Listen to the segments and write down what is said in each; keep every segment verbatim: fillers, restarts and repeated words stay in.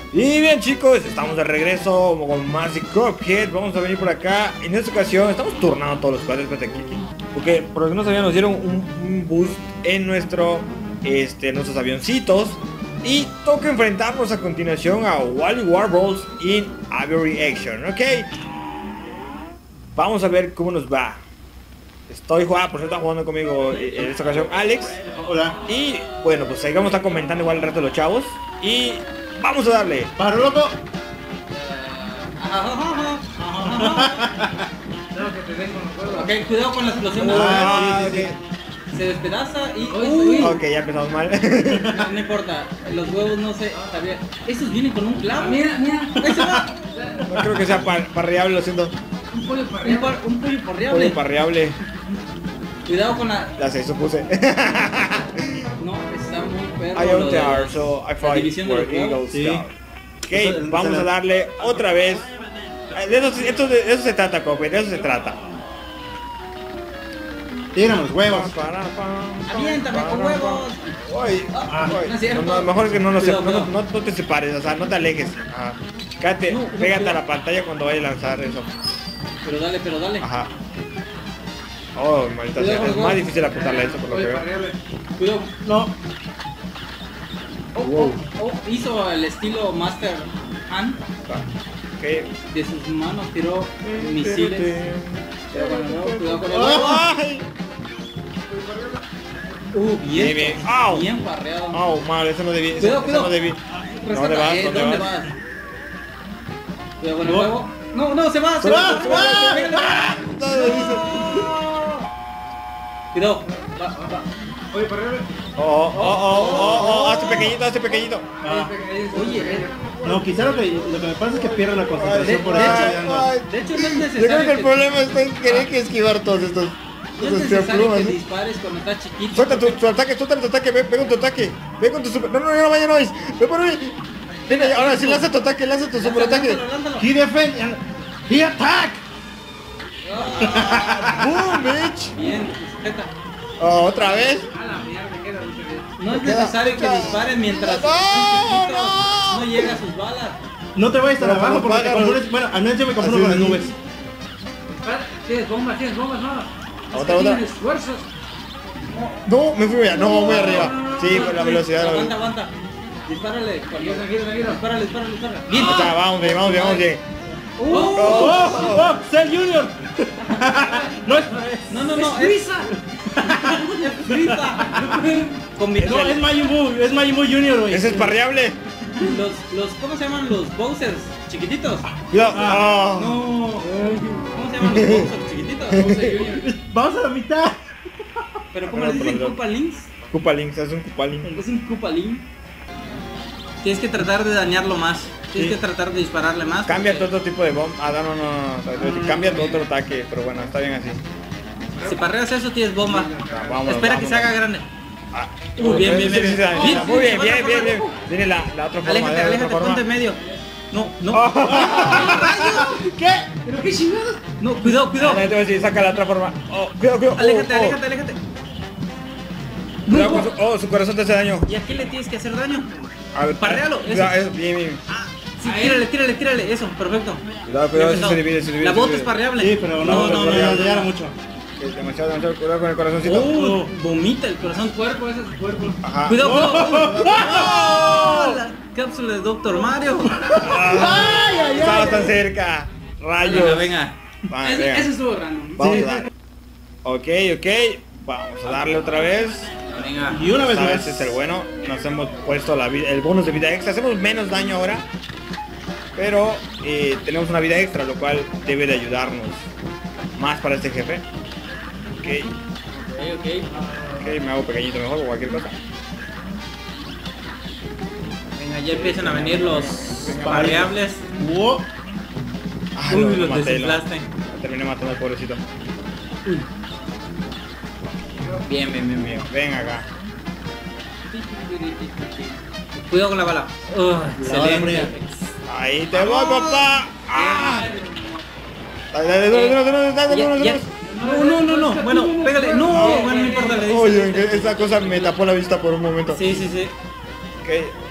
Y bien chicos, estamos de regreso con más de Cuphead. Vamos a venir por acá. En esta ocasión estamos turnando todos los cuadros aquí, porque por lo que no sabían, nos dieron un, un boost en nuestro este, nuestros avioncitos. Y toca enfrentarnos a continuación a Wally Warballs in Avery Action, ¿ok? Vamos a ver cómo nos va. Estoy jugando, por cierto, está jugando conmigo en esta ocasión Alex. Hola. Y bueno, pues ahí vamos a estar comentando igual el resto de los chavos. Y vamos a darle. ¡Paro loco! Ok, cuidado con la explosión. Ah, Sí, sí, sí. Se despedaza y... Uy, Uy. ok, ya empezamos mal. No, no importa, los huevos no se... Está bien. Estos vienen con un clavo. Mira, mira. Ahí se va. No creo que sea par parreable, lo siento. Un pollo parreable. Un, par, un pollo parreable. Pollo parreable. Cuidado con la... Ya sé, supuse. No, está muy perro. I own lo the de art, los- so I la fight división de for los huevos. Eagle Sí. Scout. Ok, Eso- vamos eso- a darle otra vez. De eso, esto- de eso se trata, Cope, de eso se trata. Tiran los huevos. Aviéntame con huevos. Uy, Ah, uy. no es cierto. No, no, mejor es que no, nos se- Cuidado, no, cuidado. no- no te separes, o sea, no te alejes. Ajá. Quédate, No, no, pégate a cuidado. la pantalla cuando vaya a lanzar eso. Pero dale, pero dale. Ajá. Oh, maldita Cuidado sea, con es los más huevos. difícil apuntarle a eso por lo que veo. Cuidado. No. Oh, Wow. oh, oh, hizo el estilo Master Hand. Ok. De sus manos tiró misiles. Cuidado con el huevo, cuidado con el huevo. ¡Ay! Uh, bien. Bien, bien. ¡Au! Bien parreado. Oh, mal, eso no debí. Eso, Cuidado, eso cuidado. no debí. Rescata. ¿Dónde vas? Eh, ¿Dónde ¿Dónde vas? vas? Cuidado con el No. huevo. No, no, se va, se Se va. va, se va, ¡Ah! se va. No. Cuidado. Va, va. Oye, parrero. Oh, oh, oh, oh, oh, oh, hazte pequeñito, hazte pequeñito. Oye, eh, No, quizá lo que, lo que me pasa es que pierdo la de, concentración de por hecho, ahí. ando. de hecho no es Yo necesario creo que el problema está en querer que esquivar todos estos. no es estos necesario plumas, que ¿no? dispares cuando estás chiquito. Suelta tu, tu ataque, suelta tu ataque, ve, ve con tu ataque. Ve con tu super. No, no, no, no vaya, no vayas. Ve por mí. Ven, ahora sí, lanza tu ataque, lanza tu super ataque. Lánzalo, lánzalo. He defend. He attack. Boom, bitch. Bien, sujeta. Oh, otra vez. No es Queda- necesario que queda- disparen mientras No, están chiquitos. no. No llega a sus balas. No te vayas tan Pero abajo como porque te pájaros. confundes. Bueno, al menos yo me confundo Así con las es. nubes. Tienes bombas, tienes bombas, no. Otra, otra. Tienes esfuerzos. No, me fui allá, no, muy arriba. Sí, con la velocidad. la Aguanta, velocidad. aguanta. Dispárale. Tranquilo, tranquilo, tranquilo. Dispárale, dispárale, dispárale. Bien. O sea, vamos bien, vamos bien, vamos bien. Uh, ¡Oh! ¡Oh! ¡Cell Junior! No es. No, no, no. ¡Es Luisa! Es frita. Convirtió No, es Majin Buu. Es Majin Buu Junior, güey. Ese es parreable. los, los, ¿cómo se llaman los Bowsers chiquititos? Cuidado. Ah, Oh. No. ¿Cómo se llaman los Bowsers chiquititos? Bowser Junior. Vamos a la mitad. Pero ¿cómo les dicen? ¿Koopa Links? Koopa Links, es un Koopa Link. Es un Koopa Link. Tienes que tratar de dañarlo más. Tienes Sí. que tratar de dispararle más. Cambia tu porque otro tipo de bomba. Ah, no, no, no, no. Cambia tu otro ataque, pero bueno, está bien así. Si parreas eso, tienes bomba. Ah, vámonos, Espera que vámonos. se haga grande. Ah, Uy, bien, bien, sí, bien, sí, sí, bien. sí, Bien, muy bien, sí, bien, se va, bien, se bien. va. Viene la, la otra forma. Aléjate, de la aléjate, otra ponte en forma. medio. No, no. ¿Qué? ¿Pero qué chingados? No, cuidado, cuidado. Ah, no, te voy a decir, saca la otra forma. Oh, cuidado, cuidado. Oh, Aléjate, oh. aléjate, aléjate. Cuidado con su, oh, su corazón te hace daño. ¿Y a qué le tienes que hacer daño? A ver, Parréalo, eso. Cuidado, eso, bien, bien. Sí, tírale, tírale, tírale. Eso, perfecto. Cuidado, cuidado, Bien eso se pensado. divide, se divide. La se bota divide. es parreable. Sí, pero no, no, no, ya, ya era mucho. Ok, demasiado, demasiado. Cuidado con el corazoncito. Uh, vomita el corazón. Cuerpo, ese es su cuerpo. Ajá. Cuidado, cuidado. ¡Oh! ¡Oh! La cápsula de Doctor Mario. Ah, Estabas tan cerca. Rayos. Venga, venga. Va, Ese, venga. ese estuvo random. Vamos Sí. a dar. Ok, ok. Vamos a darle otra vez. Venga. Y una vez Esta más. vez es el bueno. Nos hemos puesto la vida, el bonus de vida extra. Hacemos menos daño ahora. Pero eh, tenemos una vida extra, lo cual debe de ayudarnos más para este jefe. Ok, Ok, ok. ok, me hago pequeñito mejor o cualquier cosa. Venga, ya empiezan a venir los variables. Wow. Ah, Uy, lo- lo los maté, lo- desinflaste. lo terminé matando al pobrecito. Bien, bien, bien, bien. Bien, ven acá. Cuidado con la bala. Uh, excelente. Ahí te voy, papá. ¡Ah! Dale, dale, dale, dale, dale, dale, Ya, dale, ya. dale. No, no, no, no. Bueno, pégale. No, bueno, no importa, le dices. Oye, esa cosa me tapó la vista por un momento. Sí, sí, sí. Ok, ok,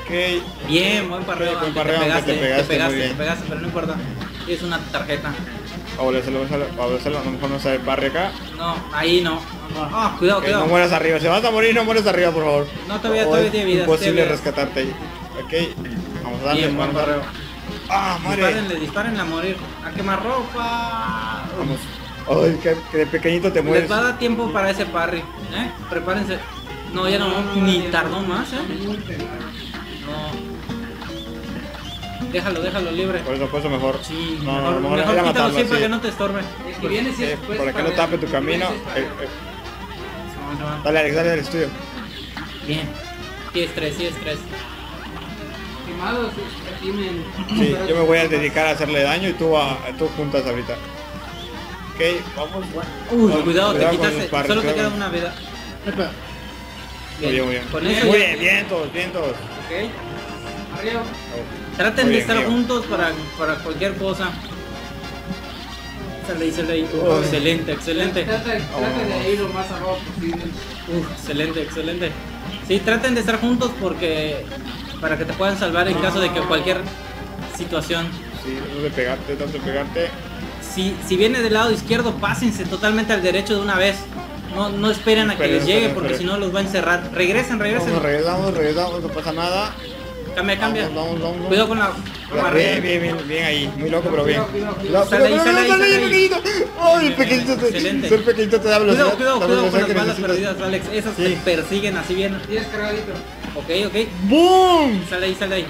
Ok. Bien, buen parreo. Ok, buen aunque parreo, te aunque pegaste, te pegaste, te pegaste, muy bien. te pegaste, pero no importa. Es una tarjeta. Favorecelo, favorecelo, a lo mejor no sabe parry acá. No, ahí no. Ah, cuidado, Ok, cuidado. no mueras arriba, si vas a morir no mueras arriba, por favor. No, todavía- O todavía es tiene vida, imposible tiene vida. rescatarte ahí. Ok, vamos a darle, Bien, buen vamos a darle. parreo. Ah, madre. Dispárenle, dispárenle a morir. A quemar ropa. Vamos. Ay, que, que de pequeñito te mueres. Les va a dar tiempo para ese parry, ¿eh? Prepárense. No, ya no, ni tardó más, ¿eh? No. Déjalo, déjalo libre. Por eso, por eso mejor. Sí, no, mejor, no, no, mejor era quítalo matarlo, siempre sí. que no te estorbe. El que viene si Eh, es para que no tape tu camino. Eh, eh. Dale, Alex, dale al estudio. Bien. Sí es tres, sí es tres. Quemados, tienen. Sí, yo me voy a dedicar a hacerle daño y tú, a, tú juntas ahorita. Ok, vamos. Uy, Con- cuidado, te con quitaste. los parries, Solo te cuidado queda con- una vida. Muy bien, muy bien. Con eso Muy ya- bien, bien todos, bien todos. Ok. Arriba. Traten Muy de bien, estar mío. juntos para, para cualquier cosa. Sale ahí, sale ahí. Uy. Excelente, excelente. Trata, trata de ir lo más abajo posible. Uf, excelente, excelente. Sí, traten de estar juntos porque para que te puedan salvar en caso de que cualquier situación. Sí, no de pegarte, no de pegarte. Si, si viene del lado izquierdo, pásense totalmente al derecho de una vez. No, no esperen a que Esperen, les llegue esperen, porque si esperen. no los va a encerrar. Regresen, regresen. Vamos, regresamos, regresamos, no pasa nada. Cambia, cambia. Vamos, vamos, vamos. Cuidado con la Bien, barrera. bien, bien, bien ahí. Muy loco, pero bien. Cuidado, cuidado, Cuidado, Sale ahí, cuidado, sale ahí, cuidado, sale ahí. pequeñito. Ay, Bien, pequeñito. bien, excelente. te- Ser pequeñito te da velocidad. Cuidado, cuidado, la cuidado con velocidad las que balas necesitas. perdidas, Alex. Esas Sí. te persiguen así bien. Tienes cargadito. Ok, ok. ¡Boom! Sale ahí, sale ahí.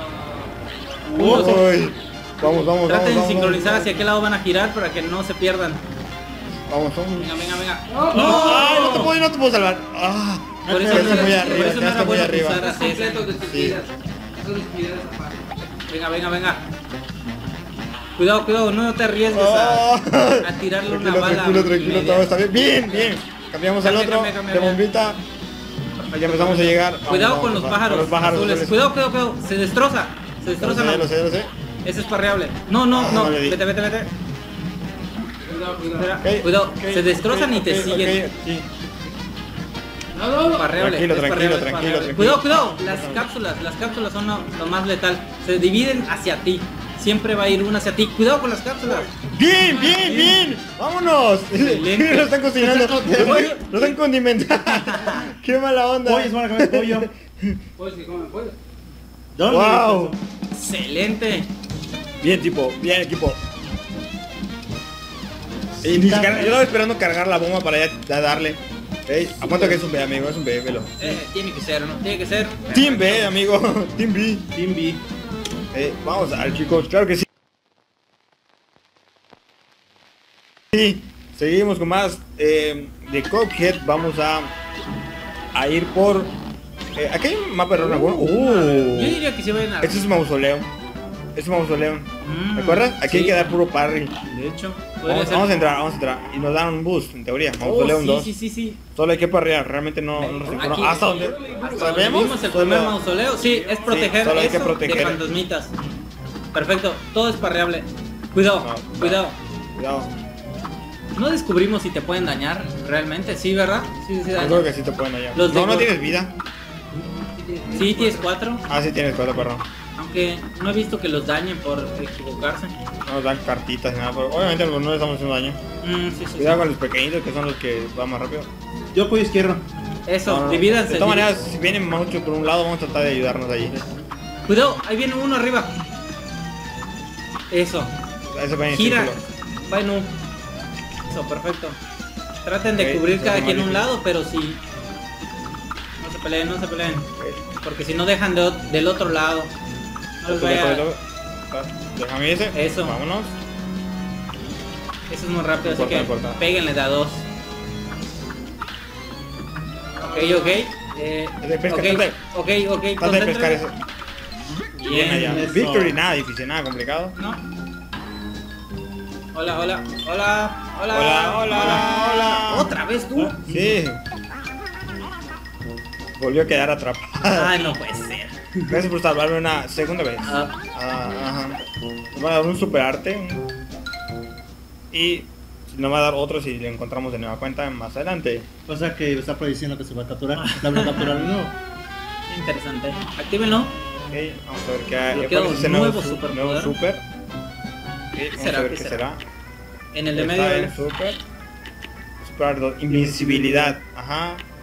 Uy. Vamos, vamos, Traten vamos. de vamos, sincronizar vamos. hacia qué lado van a girar para que no se pierdan. Vamos, vamos. Venga, venga, venga. No, ay, no te puedo, no te puedo salvar. Ah, Por eso, quedaste no, muy por arriba, eso no quedaste era muy bueno arriba. pisar Estás así. completo de tus Sí. vidas. Son tus vidas aparte. Venga, venga, venga. Cuidado, cuidado, no te arriesgues Ah. a, a tirarle una Tranquilo, bala. tranquilo, tranquilo, media. todo está bien. Bien, bien. Cambiamos al Cambia, otro. cambia, cambia, De cambia. bombita. Ya empezamos a llegar. Vamos, Cuidado vamos, con los vamos, pájaros, Con los pájaros azules. azules. Cuidado, cuidado, cuidado. Se destroza. Se Ya destroza. lo sé, ya no. lo sé, ya lo sé. Ese es parreable. No, no, Ah, no. no le di. Vete, vete, vete. Cuidado, cuidado. Espera, Ok, cuidado. ok, Se destrozan ok, y te ok, siguen. ok, sí. No, no, no. Parreable, Tranquilo, es tranquilo, parreable, es tranquilo, parreable. tranquilo. Cuidado, cuidado. Las cápsulas, las cápsulas son lo, lo más letal. Se dividen hacia ti. Siempre va a ir una hacia ti. Cuidado con las cápsulas. Bien, bien, bien. Vámonos. Excelente. Lo están cocinando. Lo están- lo están condimentando. Qué mala onda. Pollo, van a comer pollo. Pues que comen pollo. ¿Dónde Wow. Excelente. Bien, tipo, bien, equipo. Y ni siquiera- yo estaba esperando cargar la bomba para ya, ya darle. Ey, apunta que es un B, amigo, es un B, velo. Eh, tiene que ser, ¿no? Tiene que ser. Team B, amigo. Team B. Team B. Eh, vamos a ver, chicos, claro que sí. Sí, seguimos con más eh, de Cuphead. Vamos a, a ir por. Eh, aquí hay un mapa de Rona. Yo Uh, diría que se vayan a. este es un mausoleo. Este es un mausoleo. Mm, ¿Recuerdas? Aquí hay sí. que dar puro parry. De hecho, podría Vamos, ser. vamos a entrar, vamos a entrar. Y nos dan un boost, en teoría. Oh, Mausoleo un sí, dos. sí, sí, sí. Solo hay que parrear, realmente no, no nos Aquí- informa. ¿Hasta dónde? Hasta ¿Sabemos? donde vimos el Solo- primer mausoleo. Sí, es proteger solo hay que eso proteger. de fantasmitas. Perfecto, todo es parreable. Cuidado, No, no. cuidado. Cuidado. No descubrimos si te pueden dañar realmente, sí, ¿verdad? Sí, sí, Yo dañan. creo que sí te pueden hallar. Los de No, no gol- tienes vida. Sí, tienes cuatro. Ah, sí tienes cuatro, perro. Aunque no he visto que los dañen por equivocarse. No nos dan cartitas ni nada, pero obviamente no le estamos haciendo daño. Mm, sí, sí, sí. Cuidado con los pequeñitos que son los que van más rápido. Yo pollo izquierdo. Eso, No, no, no. divídanse. De todas divi- maneras, si vienen muchos por un lado, vamos a tratar de ayudarnos allí. Cuidado, ahí viene uno arriba. Eso. Ese va en Gira. círculo. Va en un. Eso, perfecto. Traten de Ok, cubrir eso cada es quien más un difícil. lado, pero si. No se peleen, no se peleen. Ok. Porque si no dejan de ot- del otro lado. No les Otro, vaya. otro, otro. Déjame ese. Eso. Vámonos. Eso es muy rápido, así Importa, que importa. péguenle de a dos. Ok, ok. Eh, Es de pesca, ok, trata de- ok, ok. Trata de pescar concéntrense. ese. Bien allá. eso. Victory, nada difícil, nada complicado. ¿No? Hola, hola, hola, hola. Hola, hola, hola. ¿Otra vez tú? Sí. Volvió a quedar atrapado. Ay, no puede ser. Gracias por salvarme una segunda vez. Ah, Ah, ajá. Nos va a dar un super arte. Y nos va a dar otro si le encontramos de nueva cuenta más adelante. O sea que está prediciendo que se va a capturar. La voy a capturar de nuevo. interesante. Actívenlo. Ok, vamos a ver qué hay. Bloqueo ¿Cuál es ese nuevo su- superpoder? nuevo super? Ok, vamos será? a ver ¿Qué qué será? será. En el de Está medio. en ¿eh? super. Super do- invincibilidad. Ajá.